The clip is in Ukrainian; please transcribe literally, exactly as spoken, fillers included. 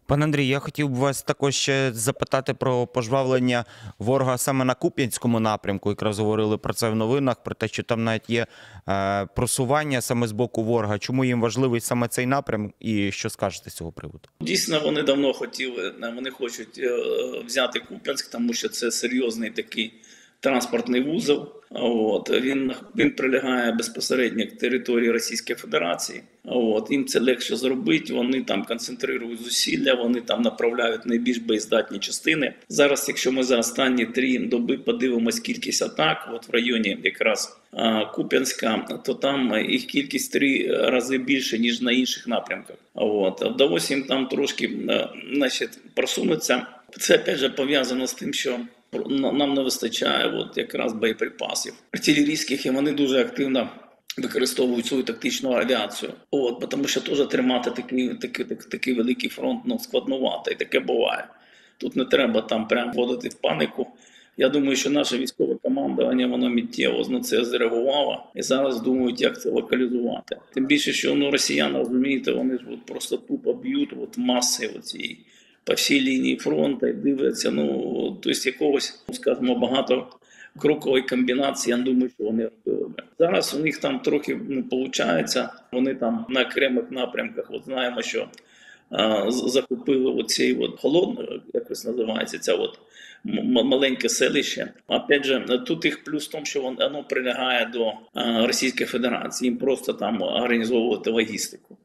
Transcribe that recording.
Пане Андрій, я хотів би вас також ще запитати про пожвавлення ворога саме на Куп'янському напрямку. Якраз говорили про це в новинах, про те, що там навіть є е, просування саме з боку ворога. Чому їм важливий саме цей напрям і що скажете з цього приводу? Дійсно, вони давно хотіли, вони хочуть взяти Куп'янськ, тому що це серйозний такий транспортний вузол. От. Він, він прилягає безпосередньо к території Російської Федерації. От. Їм це легше зробити, вони там концентрують зусилля, вони там направляють найбільш боєздатні частини. Зараз, якщо ми за останні три доби подивимось кількість атак, от в районі якраз Куп'янська, то там їх кількість три рази більше, ніж на інших напрямках. От. Вдалося їм там трошки значить, просунутися. Це, опять же, пов'язано з тим, що нам не вистачає от якраз боєприпасів артилерійських, і вони дуже активно використовують свою тактичну авіацію. От, тому що теж тримати такий, такий, такий, такий великий фронт ну, складновато, і таке буває. Тут не треба там прямо вводити в панику. Я думаю, що наше військове командування, воно миттєво на це зреагувало і зараз думають, як це локалізувати. Тим більше, що ну, росіяни, розумієте, вони ж от просто тупо б'ють от маси оцієї по всій лінії фронту і дивляться, ну, тобто якогось, скажімо, багато крокової комбінації, я думаю, що вони робили. Зараз у них там трохи ну, виходить, вони там на окремих напрямках, от знаємо, що а, захопили оцей от холодно, якось називається, ця от маленьке селище. Опять же, тут їх плюс в тому, що воно прилягає до а, Російської Федерації, їм просто там організовувати логістику.